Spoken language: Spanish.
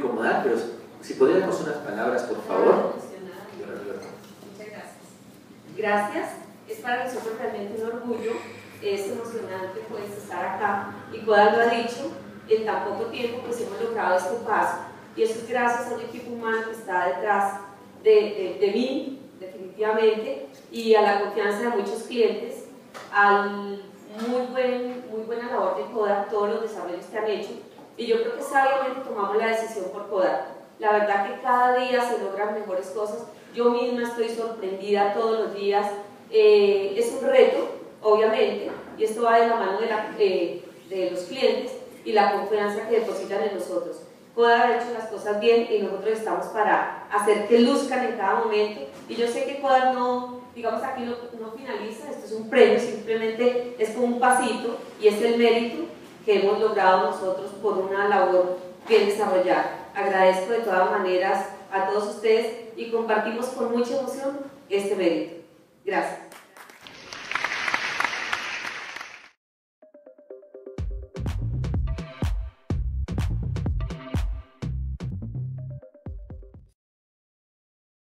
incomodar, pero si podríamos unas palabras, por favor. Muchas gracias. Gracias, es para nosotros realmente un orgullo, es emocionante pues estar acá, y Kodak lo ha dicho, en tan poco tiempo pues hemos logrado este paso, y eso es gracias a un equipo humano que está detrás de mí, definitivamente, y a la confianza de muchos clientes, al muy buena labor de Kodak, todos los desarrollos que han hecho, y yo creo que sabiamente tomamos la decisión por Kodak. La verdad que cada día se logran mejores cosas, yo misma estoy sorprendida todos los días, es un reto, obviamente, y esto va de la mano de los clientes y la confianza que depositan en nosotros. Kodak ha hecho las cosas bien y nosotros estamos para hacer que luzcan en cada momento, y yo sé que Kodak no, digamos aquí no finaliza, esto es un premio, simplemente es como un pasito y es el mérito que hemos logrado nosotros por una labor bien desarrollada. Agradezco de todas maneras a todos ustedes y compartimos con mucha emoción este mérito. Gracias.